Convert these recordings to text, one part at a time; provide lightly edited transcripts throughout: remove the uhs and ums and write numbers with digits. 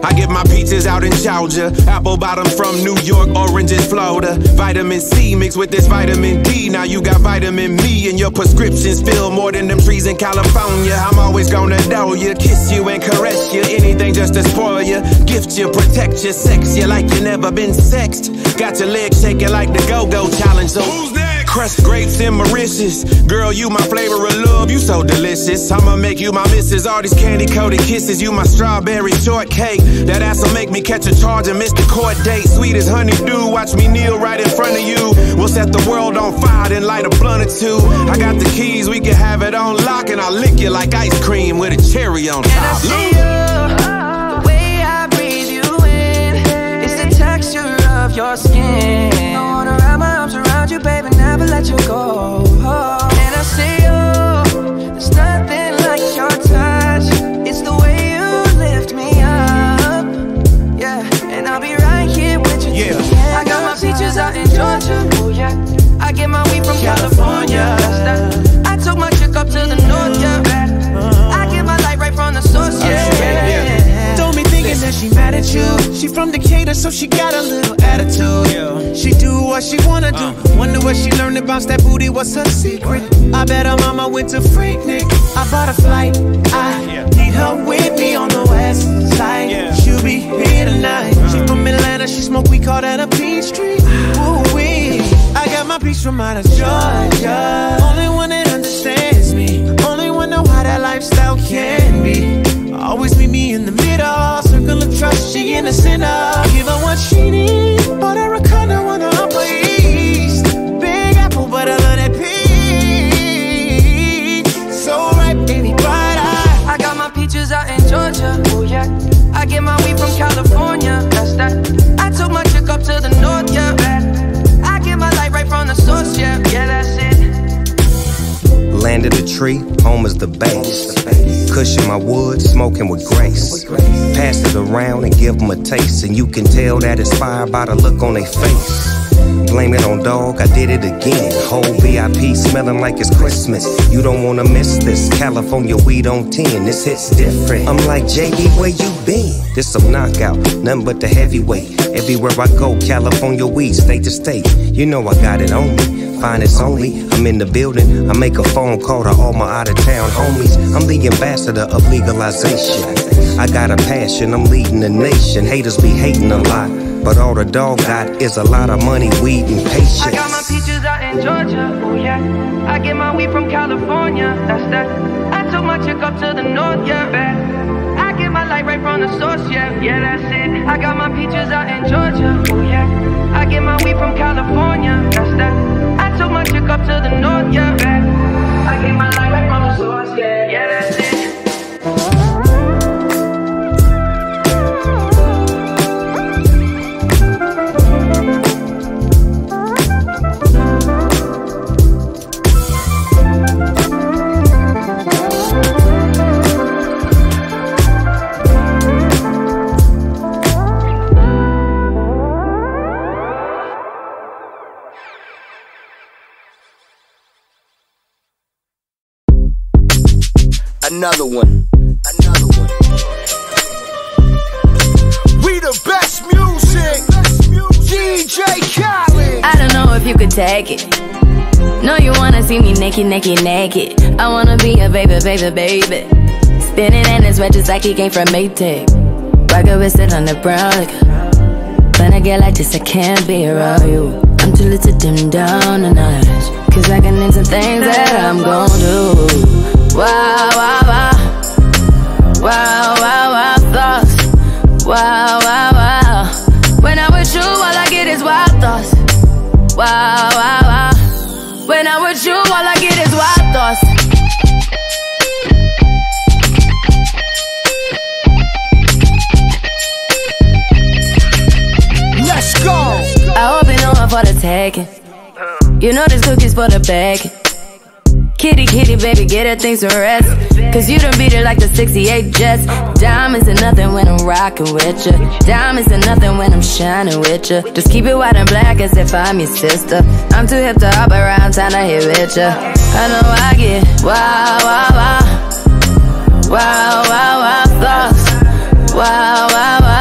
I get my peaches out in Georgia, apple bottom from New York, oranges Florida. Vitamin C mixed with this vitamin D. Now you got vitamin me and your prescriptions fill more than them trees in California. I'm always gonna know you, kiss you and caress you, anything just to spoil you, gift you, protect you, sex you like you never been sexed. Got your legs shaking like the Go-Go Challenge. So who's next? Crushed grapes and Mauritius. Girl, you my flavor of love, you so delicious. I'ma make you my missus, all these candy-coated kisses. You my strawberry shortcake. That ass'll make me catch a charge and miss the court date. Sweet as honeydew, watch me kneel right in front of you. We'll set the world on fire, then light a blunt or two. I got the keys, we can have it on lock, and I'll lick you like ice cream with a cherry on top. And I see you, the way I breathe you in, it's the texture of your skin. I wanna wrap my arms around you, baby, never let you go. And I see you, there's nothing like your touch. It's the way you lift me up, yeah. And I'll be right here with you. Yeah. I got my peaches out in Georgia, oh yeah. I get my weed from California. I took my chick up to the north, yeah. I get my light right from the source, yeah. Don't be thinking that she mad at you. She from Decatur, so she got a little attitude. She do what she wanna do. Wonder what she learned about that booty, what's her secret? I bet her mama went to Freaknik. I bought a flight, I need her with me on the west side. She'll be here tonight. She from Atlanta, she smoke, we call that a Peachtree. Ooh-wee. I got my peace from out of Georgia. Only one that understands me, only one know how that lifestyle can be. Always meet me in the middle, circle of trust, she in the center. Give her what she needs, bought her a condo on the Upper East. Big apple, but I love that peach. So right, baby, bright eye. I got my peaches out in Georgia, oh yeah. I get my weed from California, that's that. I took my chick up to the north, yeah. I get my light right from the source, yeah. Yeah, that's it. Land of the tree, home is the base. Cushion my wood, smoking with grace. Pass it around and give them a taste, and you can tell that it's fired by the look on their face. Blame it on dog, I did it again. Whole VIP smelling like it's Christmas. You don't wanna miss this. California weed on 10, this hit's different. I'm like, JB, where you been? This some knockout, nothing but the heavyweight. Everywhere I go, California weed, state to state. You know I got it on me. Finest only, I'm in the building. I make a phone call to all my out-of-town homies. I'm the ambassador of legalization. I got a passion, I'm leading the nation. Haters be hating a lot, but all the dog got is a lot of money, weed, and patience. I got my peaches out in Georgia, oh yeah. I get my weed from California, that's that. I took my chick up to the north, yeah. I get my light right from the source, yeah. Yeah, that's it. I got my peaches out in Georgia, oh yeah. I get my weed from California, that's that. I took my chick up to the north, yeah. I get my light right from the source, yeah. Yeah, that's it. Another one. We the best music. DJ Khaled. I don't know if you could take it. No, you wanna see me naked, naked, naked. I wanna be a baby, baby, baby. Spinning in his red just like he came from Maytag. Rocket with it on the brown like. When I get like this, I can't be around you. I'm too little to dim down a notch, cause I can into things that I'm gon' do. Wow, wow, wow. Wow, wow, wow, thoughts. Wow, wow, wow. When I'm with you, all I get is wild thoughts. Wow, wow, wow. When I'm with you, all I get is wild thoughts. Let's go. I hope you know I'm for the taking. You know this cookie's for the bag. Kitty, kitty, baby, get her things to rest. Cause you done beat it like the 68 Jets. Diamonds are nothing when I'm rockin' with ya. Diamonds are nothing when I'm shining with ya. Just keep it white and black as if I'm your sister. I'm too hip to hop around, time to hit with ya. I know I get wow, wow, wow. Wow, wow, wow, thoughts. Wow, wow, wow.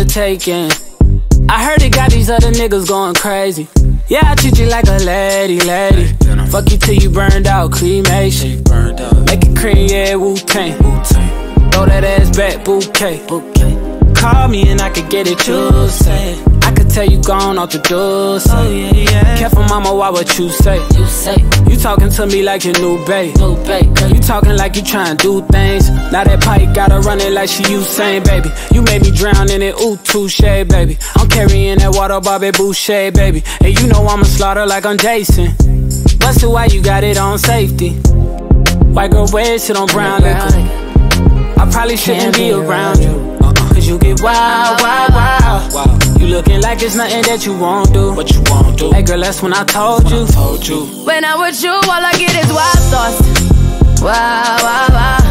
the taking. I heard it got these other niggas going crazy. Yeah, I treat you like a lady. Fuck you till you burned out, cremation. Make it cream, yeah, Wu-Tang. Throw that ass back, bouquet. Call me and I could get it, you say. I could tell you gone off the door, say. Oh, yeah. Careful, mama, why what you say? You talking to me like your new babe. You talking like you trying to do things. Now that pipe gotta run it like she Usain, baby. You made me drown in it, ooh, touche, baby. I'm carrying that water, Bobby Boucher, baby. And you know I'ma slaughter like I'm Jason. Busted, why you got it on safety? White girl wear shit on brown liquor. I probably shouldn't be around you. Cause you get wild. You looking like it's nothing that you won't do. What you won't do? Hey girl, that's when I told you. When I'm with you, all I get is wild thoughts. Wow thoughts.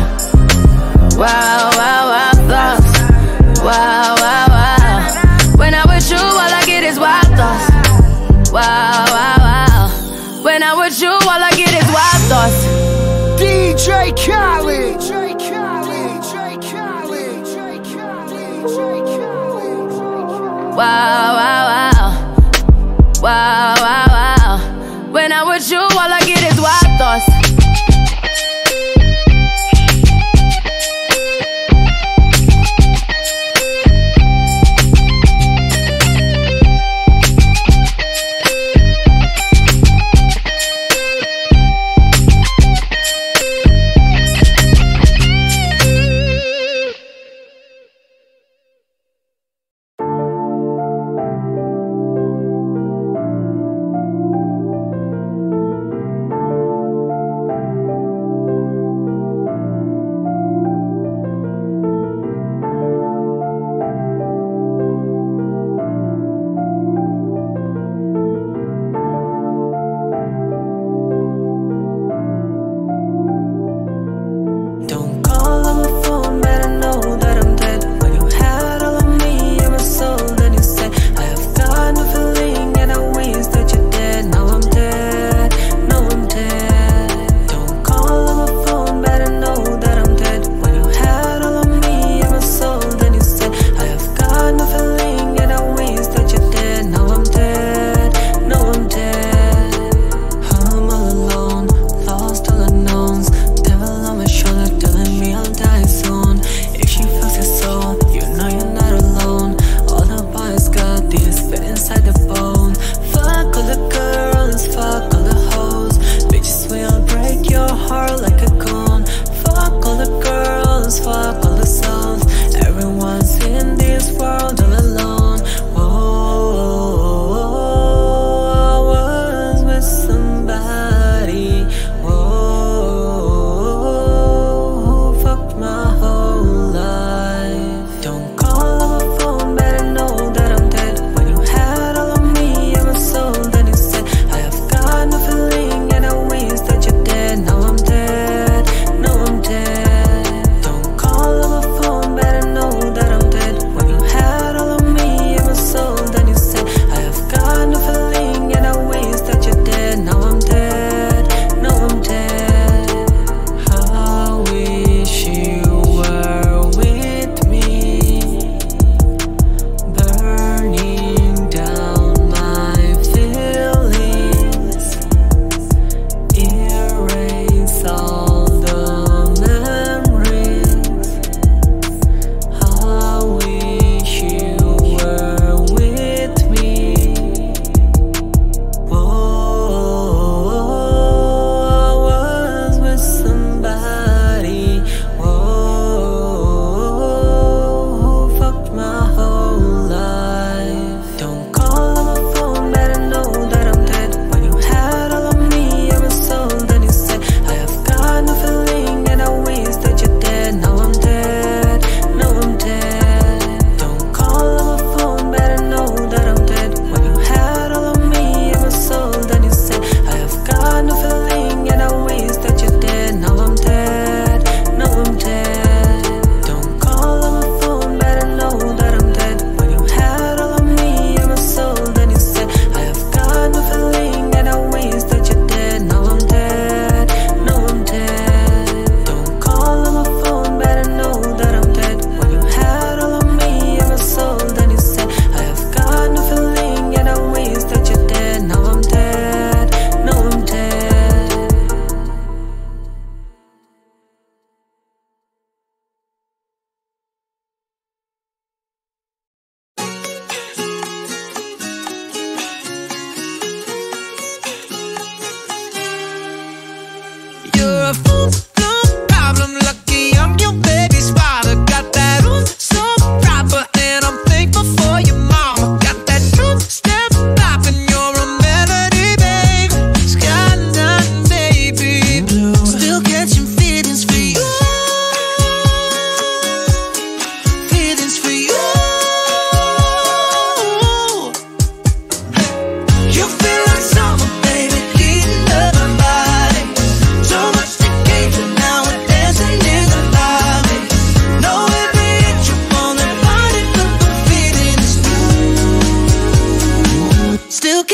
Wow. When I'm with you, all I get is wild thoughts. Wow. When I'm with you, all I get is wild thoughts. DJ Khaled. Wow. When I'm with you, all I get is wild thoughts.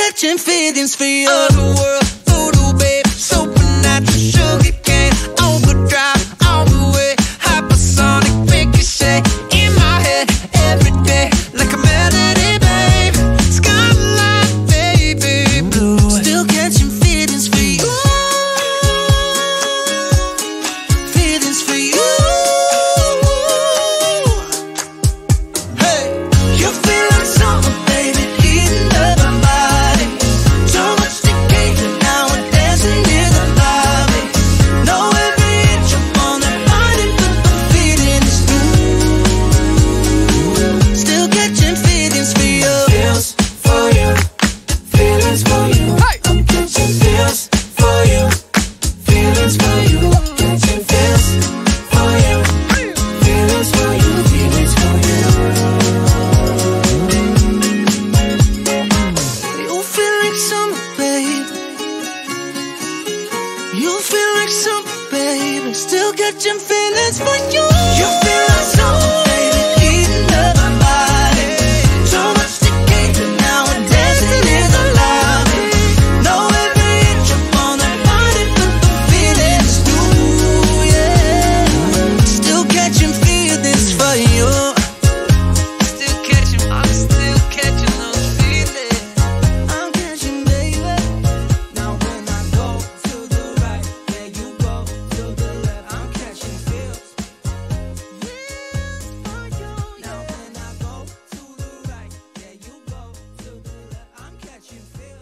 catching feelings for you. The world, voodoo, babe, supernatural, sugar cane, overdrive, all the way, hypersonic, ricochet, in my head, every day, like a melody, babe, skyline, baby, blue, still catching feelings for you, feelings for you. Hey, you feel like summer, baby, heating up my body. So much decay, now we're dancing in the lobby. Know every inch up on that body, but the feeling is new. Still catching feelings for you. Feels for you, feelings for you. I'm catching feels for you, feelings for you. Catching feels for you, feelings for you, feelings for you. You feel like summer, babe. You feel like summer, baby. Still catching feelings for you. You feel like summer, baby, heating up my body. So much decay, now we're dancing in the lobby. Know every inch up on that body, but the feeling is new, yeah. Still catching feelings for you. Still catching, I'm still catching those feelings. I'm catching, baby. Now when I go to the right, yeah, you go to the left. I'm catching feels. For you. Now when I go to the right, yeah, you go to the left. I'm catching feels.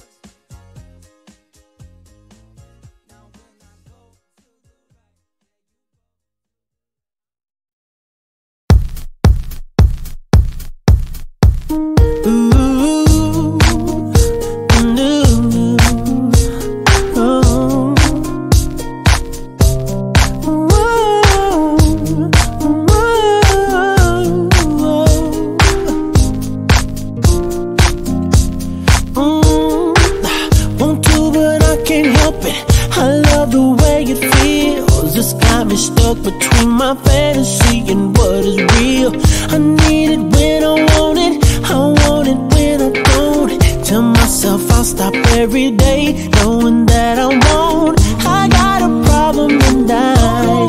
Now when I go to the right. Want to, but I can't help it. I love the way it feels. It's got me stuck between my fantasy and what is real. I need it when I want it. I want it when I don't. Tell myself I'll stop every day, knowing that I won't. I got a problem tonight.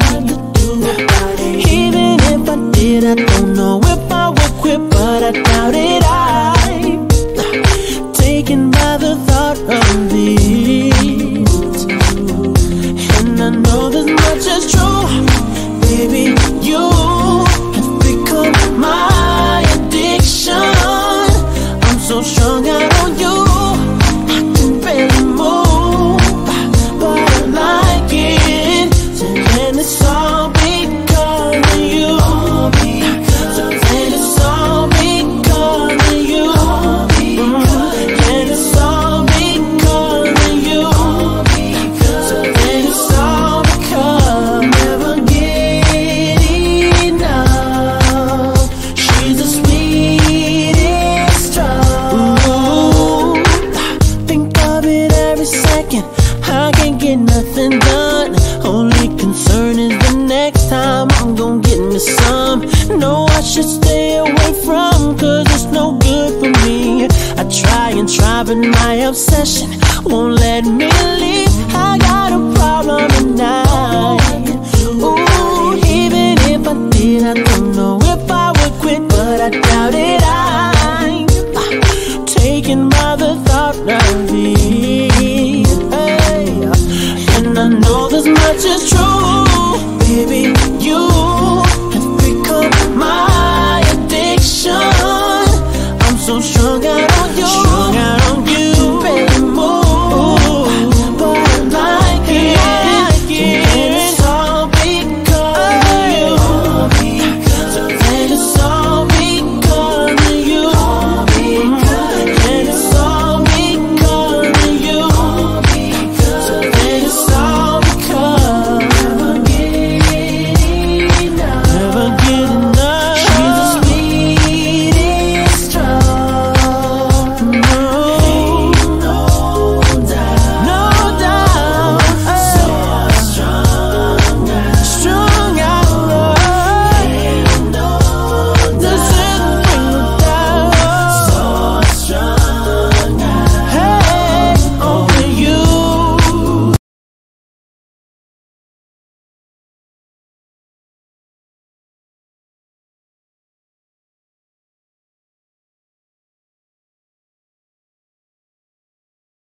Even if I did, I don't know if I would quit, but I doubt it. I'm taken by the thought of it, and I know this much is true. Baby, you have become my addiction. I'm so strung out on you, I can barely move, but I like it. And it's all because of you. And it's all because of you. And it's all because of you. And it's all because I'll never get enough. She's the sweetest drug. Ooh, think of it every second. I can't get nothing done. Only concern is the next time I'm gonna get me some. No, I should stay away from, cause it's no good for me. I try and try, but my obsession won't let me leave. I got a problem tonight. Ooh, even if I did, I don't know if I would quit, but I doubt it. I'm taken by the thought of it. Hey. And I know this much is true. Baby, you have become my addiction. I'm so strung out on you.